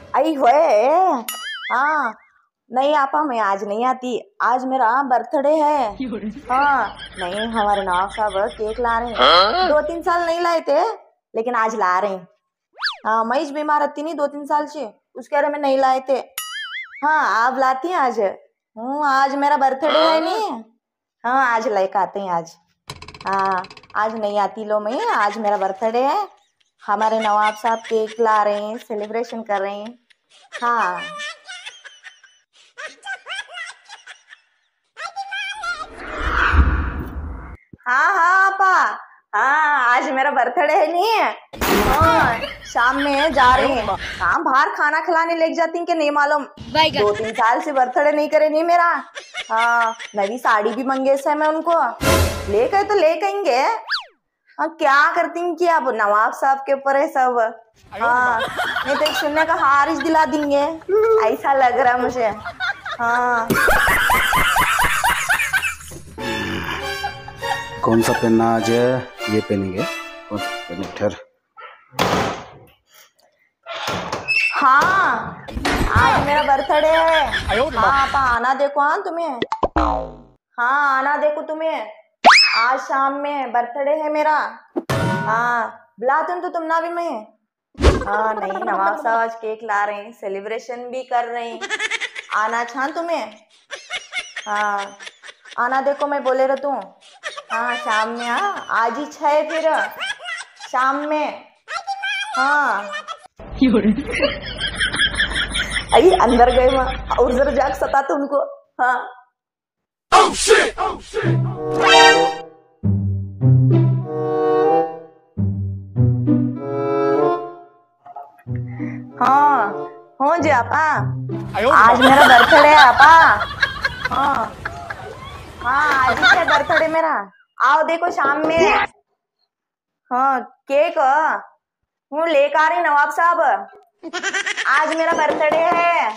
आई होए। हाँ नहीं आपा, मैं आज नहीं आती, आज मेरा बर्थडे है। हाँ नहीं, हमारे नवाब साहब केक ला रहे हैं। 2-3 साल नहीं लाए थे, लेकिन आज ला रहे हैं। हाँ मैं ही बीमार रहती नहीं 2-3 साल से, उसके बारे में नहीं लाए थे। हाँ आप लाती हैं आज। आज मेरा बर्थडे है नहीं। हाँ आज लेकर आते हैं आज। हाँ आज नहीं आती लो, मैं आज मेरा बर्थडे है। हमारे नवाब साहब केक ला रहे हैं, सेलिब्रेशन कर रहे हैं। हाँ हाँ हाँ आपा। हाँ आज मेरा बर्थडे है नहीं है। हाँ शाम में जा रहे हैं। हाँ बाहर खाना खिलाने लेके जाती कि नहीं मालूम। 2-3 साल से बर्थडे नहीं करे नहीं मेरा। हाँ नवी साड़ी भी मंगे से मैं उनको लेकर तो ले कहेंगे। हाँ क्या करती हैं कि आप नवाब साहब के ऊपर है सब। हाँ नहीं तो एक सुनने का हारिस दिला देंगे, ऐसा लग रहा मुझे। हाँ कौन सा पहनना आज है? ये पहनेंगे। ठहर। हाँ आज मेरा बर्थडे है। हाँ आपा आना देखो। हाँ तुम्हें, हाँ आना देखो तुम्हें, आज शाम में बर्थडे है मेरा। हाँ बुला तुम ना भी मैं। हाँ नहीं नवाब साहब आज केक ला रहे हैं, सेलिब्रेशन भी कर रहे हैं। आना छान तुम्हें। हाँ आना देखो, मैं बोले रहा तू। हाँ शाम में। हाँ आज ही 6 फिर शाम में। हाँ आई अंदर गए वहां और जरा जाग सता तुमको। हाँ हाँ हो जी आपा, आज मेरा बर्थडे है आपा। हाँ हाँ आज ही है बर्थडे मेरा, आओ देखो शाम में। हाँ केक हूँ लेकर आ रही नवाब साहब, आज मेरा बर्थडे है।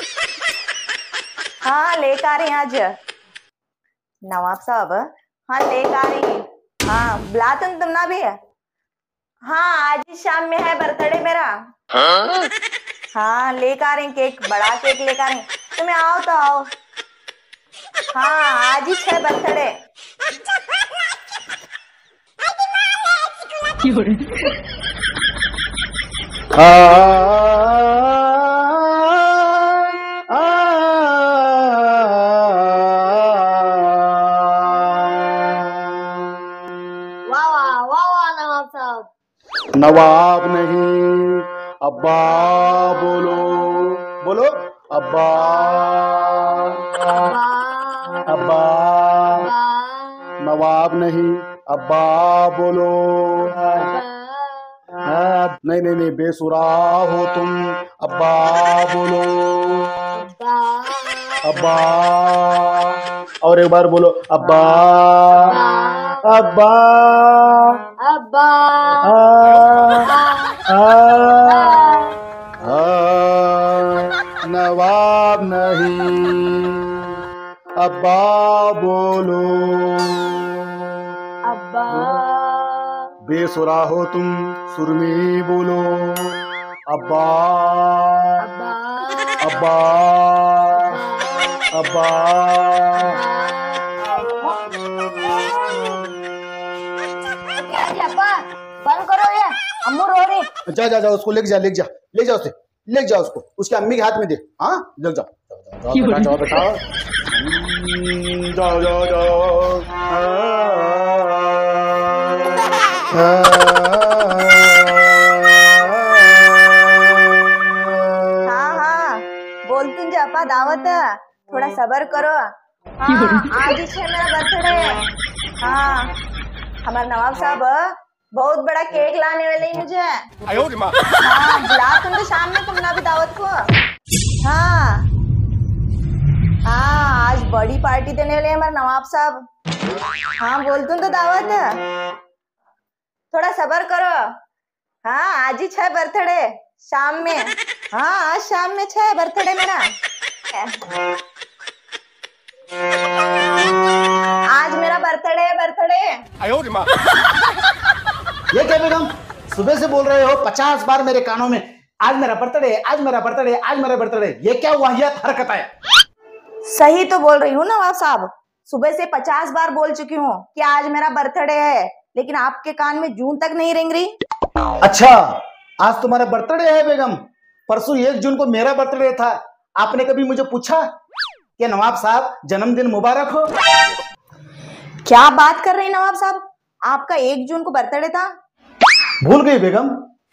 हाँ लेकर आ रही आज नवाब साहब। हाँ लेकर आ रही। हाँ बुला तुम ना भी। हाँ आज ही शाम में है बर्थडे मेरा। हाँ लेकर आ रहे हैं केक, बड़ा केक लेकर आ रहे हैं, तुम्हें आओ तो आओ। हाँ आज ही है बर्थडे। वाह वाह वाह वाह नवाब साहब। नवाब नहीं, अब्बा बोलो। बोलो अब्बा। अब्बा। नवाब नहीं, अब्बा बोलो। नहीं नहीं नहीं, बेसुरा हो तुम, अब्बा बोलो। अब्बा। और एक बार बोलो अब्बा। अब्बा। अब्बा। नवाब नहीं, अब्बा बोलो। अब्बा। बेसुरा हो तुम, सुरमी बोलो। अब्बा। अब्बा। अब्बा। बंद करो ये, अम्मू रो रही। जा जा जा, उसको ले जा, ले जा, ले जा, उसे ले जा, उसको उसके अम्मी के हाथ में दे। हाँ ले जाओ बेटा, जाओ बेटा, जाओ जाओ जाओ। हाँ हाँ बोलती जापा दावत, थोड़ा सबर करो। हाँ आज ही है मेरा बर्थडे। हाँ हमारे नवाब साहब बहुत बड़ा केक लाने वाले हैं मुझे। हाँ बुला तुम तो शाम में, तुम ना भी दावत को। हाँ हाँ आज बड़ी पार्टी देने वाले हमारे नवाब साहब। हाँ बोल तुम तो दावत, थोड़ा सबर करो। हाँ आज ही 6 बर्थडे शाम में। हाँ आज शाम में 6 बर्थडे मेरा। आज मेरा बर्थडे है, बर्थडे। ये क्या बेगम, सुबह से बोल रहे हो 50 बार मेरे कानों में आज मेरा बर्थडे, आज मेरा बर्थडे, आज मेरा बर्थडे। ये क्या वाहियात हरकत है? सही तो बोल रही हूँ नवाब साहब, सुबह से 50 बार बोल चुकी हूँ कि आज मेरा बर्थडे है, लेकिन आपके कान में जून तक नहीं रेंग रही। अच्छा, आज तुम्हारा बर्थडे है बेगम। परसों 1 जून को मेरा बर्थडे था। आपने कभी मुझे पूछा कि नवाब साहब जन्मदिन मुबारक हो? क्या बात कर रहे हैं नवाब साहब, आपका 1 जून को बर्थडे था? भूल गई बेगम?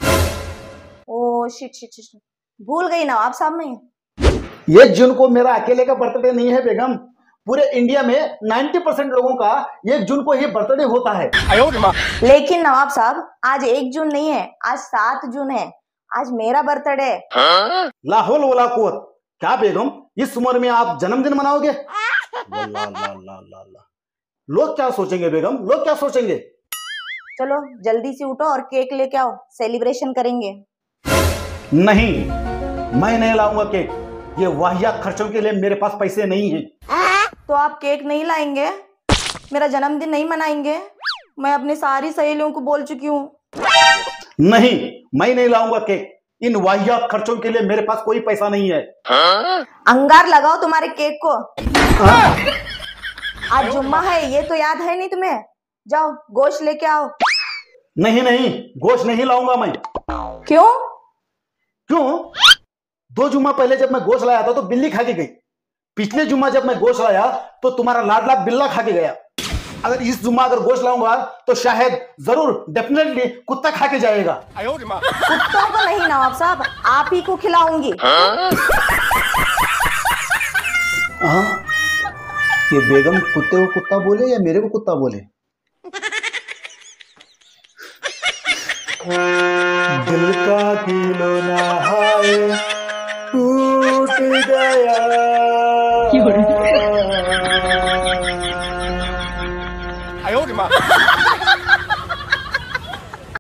ओ शिट शिट शिट, भूल गई नवाब साहब मैं। 1 जून को मेरा अकेले का बर्थडे नहीं है बेगम। पूरे इंडिया में 90% लोगों का 1 जून को ही बर्थडे होता है। लेकिन नवाब साहब आज 1 जून नहीं है, आज 7 जून है, आज मेरा बर्थडे है। ला हौल वला कुव्वत। क्या बेगम, इस उम्र में आप जन्मदिन मनाओगे? ला ला ला ला ला। लोग क्या सोचेंगे बेगम, लोग क्या सोचेंगे? चलो जल्दी से उठो और केक लेके आओ, सेलिब्रेशन करेंगे। नहीं, मैं नहीं लाऊंगा केक। ये वाहियात खर्चों के लिए मेरे पास पैसे नहीं है। तो आप केक नहीं लाएंगे, मेरा जन्मदिन नहीं मनाएंगे? मैं अपनी सारी सहेलियों को बोल चुकी हूँ। नहीं, मैं नहीं लाऊंगा केक। इन वाहियात खर्चों के लिए मेरे पास कोई पैसा नहीं है। अंगार लगाओ तुम्हारे केक को। आज जुम्मा है, ये तो याद है नहीं तुम्हें? जाओ गोश्त लेके आओ। नहीं नहीं, गोश्त नहीं लाऊंगा मैं। क्यों? क्यों? 2 जुम्मा पहले जब मैं गोश्त लाया था तो बिल्ली खा के गई। पिछले जुम्मा जब मैं गोश्त लाया तो तुम्हारा लाडला बिल्ला खा के गया। अगर इस जुम्मा अगर गोश्त लाऊंगा तो शायद जरूर डेफिनेटली कुत्ता खा के जाएगा। कुत्तों को नहीं नवाब साहब, आप ही को खिलाऊंगी। ये बेगम कुत्ते को कुत्ता बोले या मेरे को कुत्ता बोले? दिल का खिलौना हाय टूट गया।